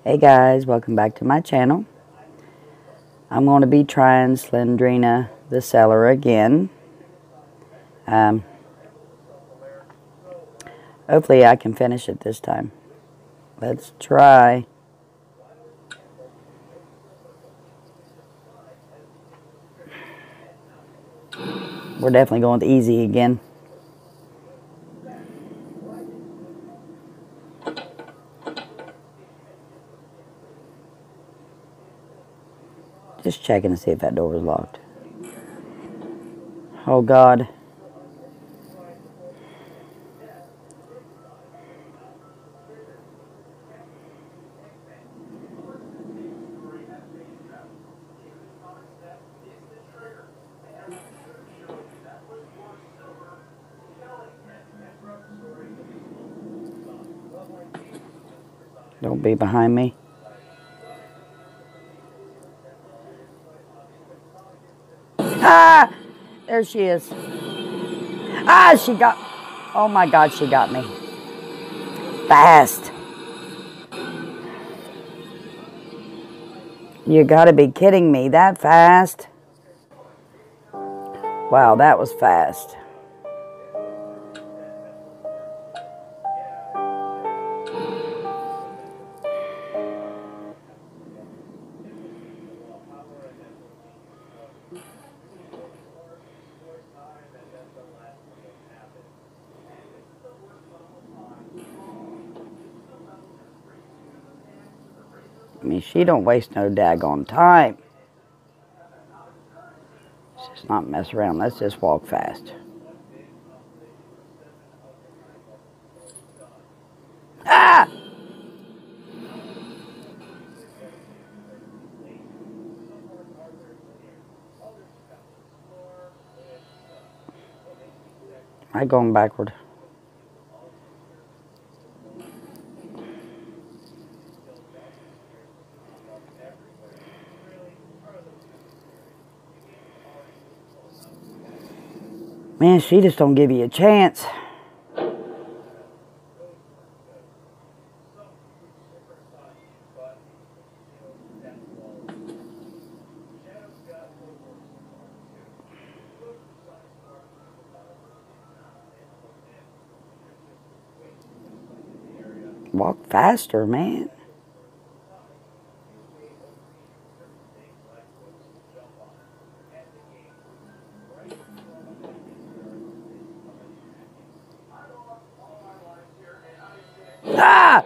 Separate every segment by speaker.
Speaker 1: Hey guys, welcome back to my channel. I'm going to be trying Slendrina the Cellar again. Hopefully I can finish it this time. Let's try. We're definitely going with easy again. Just checking to see if that door was locked. Oh God. Don't be behind me. Ah! There she is. Ah, she got... Oh my God, she got me. Fast. You gotta be kidding me. That fast? Wow, that was fast. I mean, she don't waste no daggone time. Let's just not mess around. Let's just walk fast. Ah! I'm going backward. Man, she just don't give you a chance. Walk faster, man. Ah!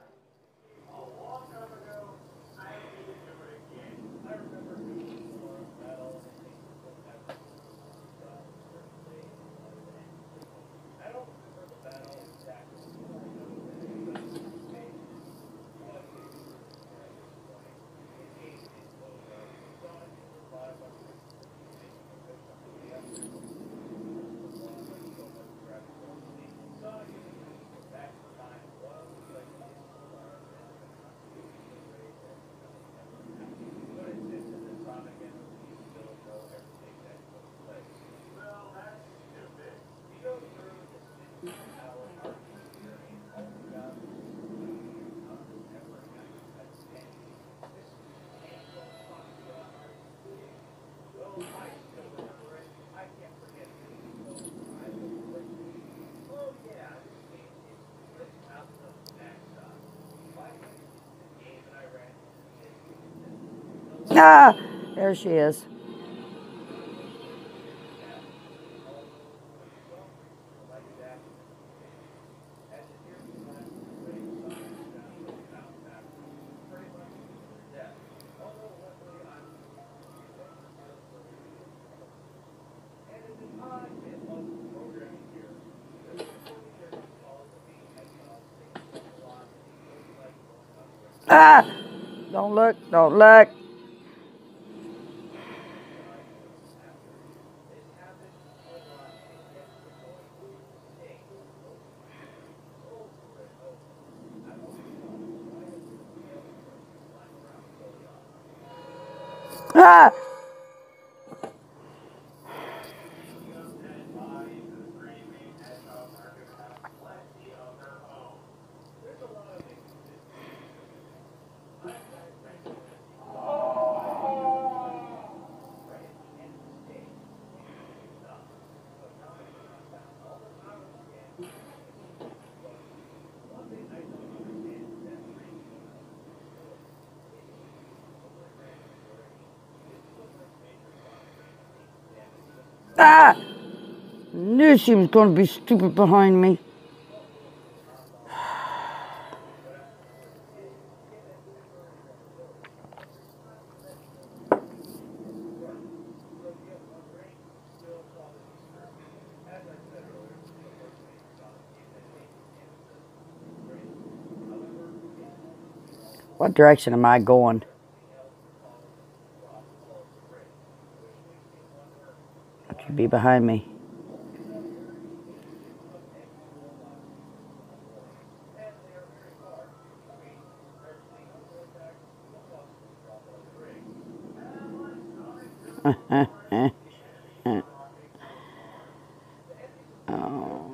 Speaker 1: Ah! There she is. Ah! Don't look, don't look. Ah! Ah! Knew she was going to be stupid behind me. What direction am I going? It should be behind me. Oh.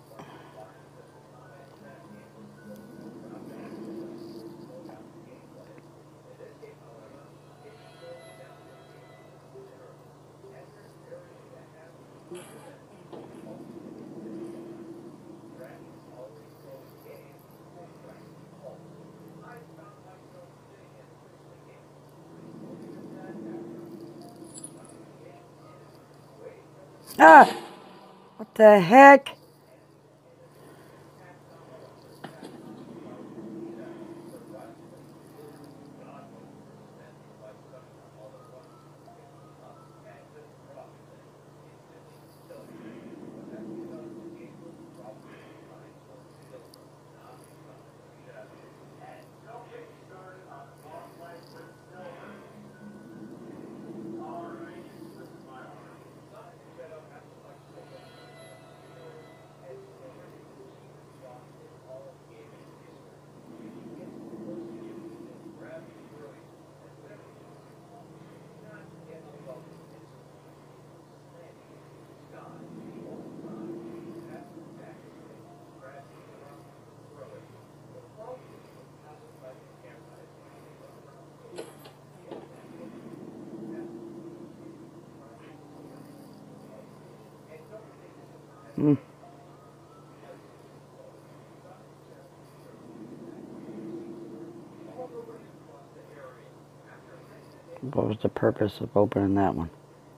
Speaker 1: Ah! What the heck? What was the purpose of opening that one?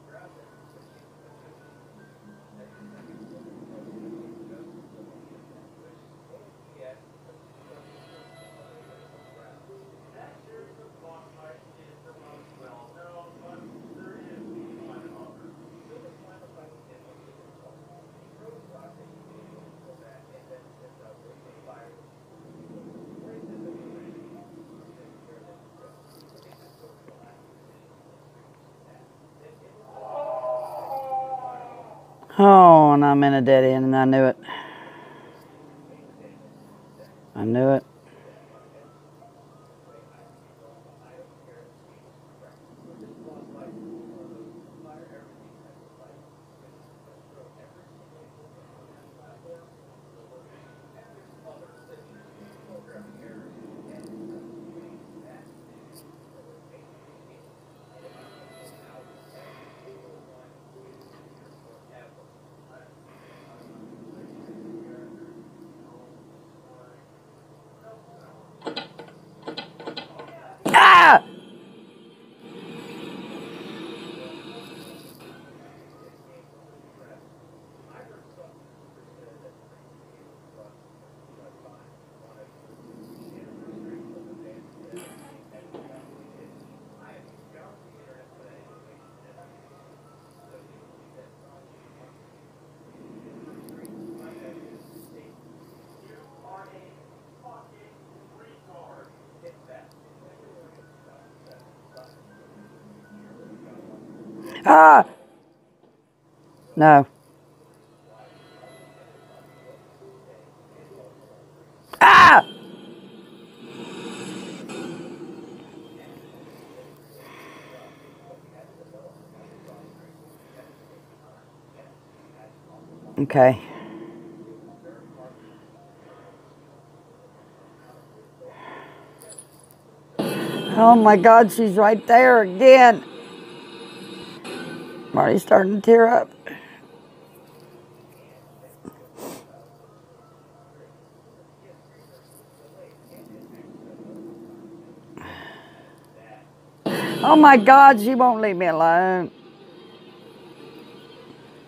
Speaker 1: Oh, and I'm in a dead end, and I knew it. I knew it. Ah! Ah! No. Ah! Okay. Oh my God, she's right there again. Marty's starting to tear up. Oh my God, she won't leave me alone.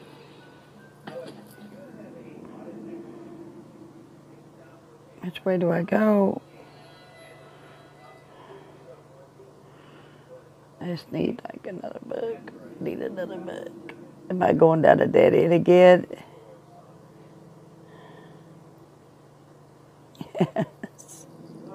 Speaker 1: Which way do I go? I just need like another book. Need another book. Am I going down a dead end again? Yes.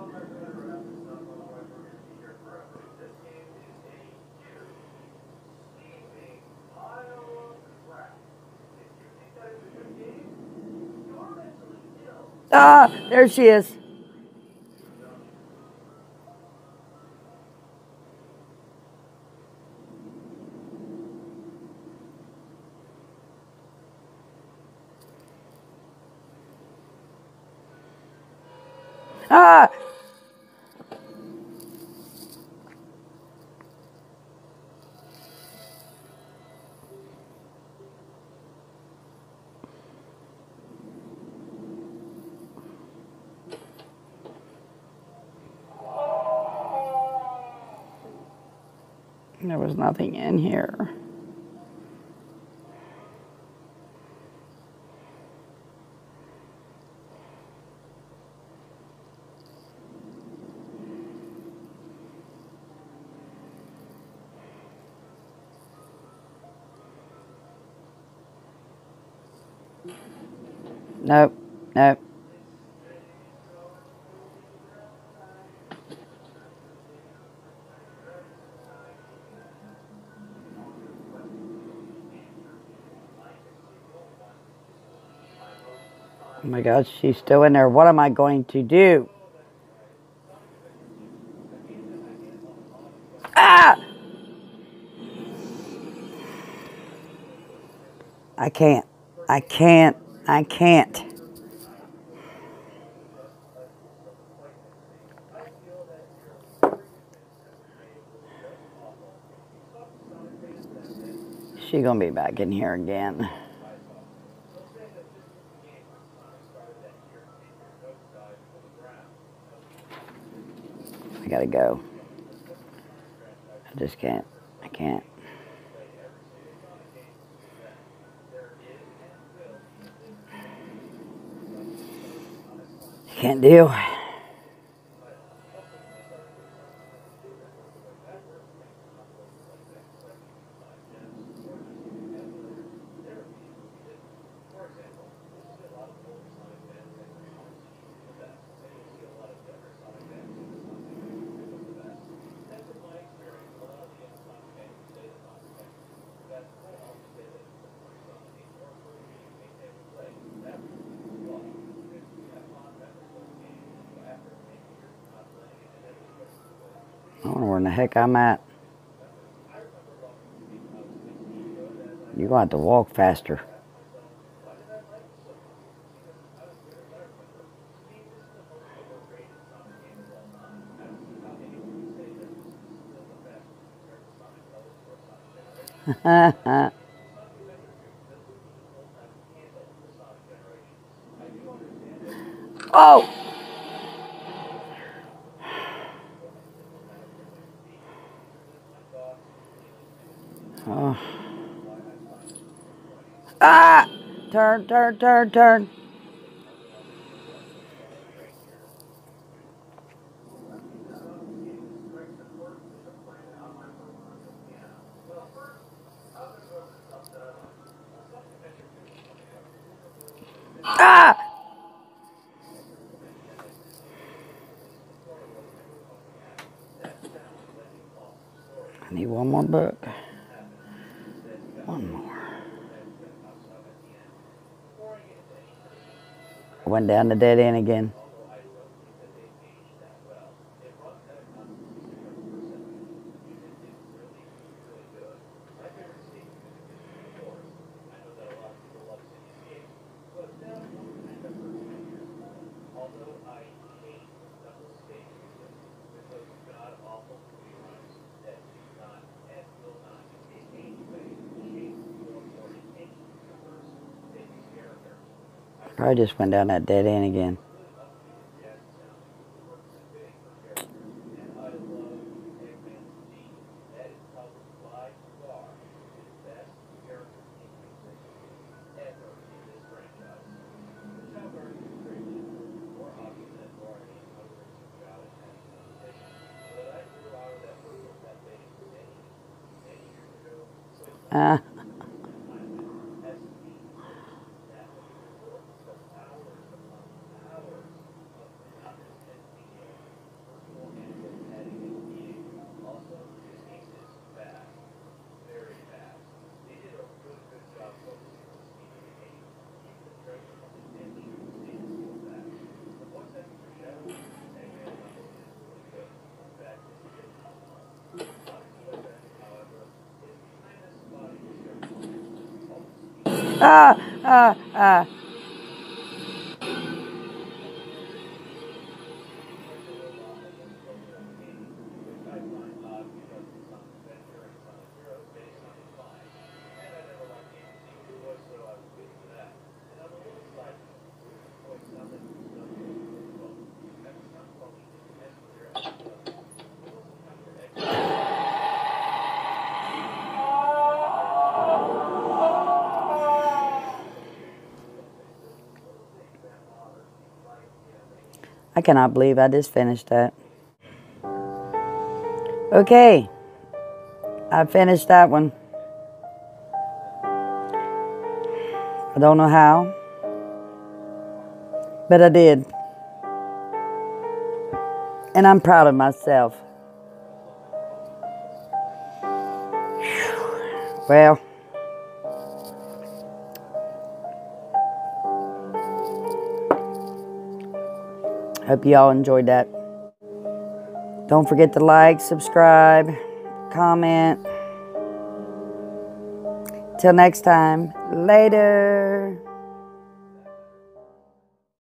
Speaker 1: Ah, there she is. Ah! There was nothing in here. Nope, nope. Oh my God, she's still in there. What am I going to do? Ah! I can't. I can't. I can't. She's gonna be back in here again. I gotta go. I just can't. I can't. Can't deal. I don't know where in the heck I'm at. You're gonna have to walk faster. Oh! Oh. Ah! Turn, turn, turn, turn. Ah! I need one more book. One more. I went down the dead end again. Probably just went down that dead end again. Ah, ah, ah. I cannot believe I just finished that. Okay, I finished that one. I don't know how, but I did. And I'm proud of myself. Well, hope you all enjoyed that. Don't forget to like, subscribe, comment. Till next time, later.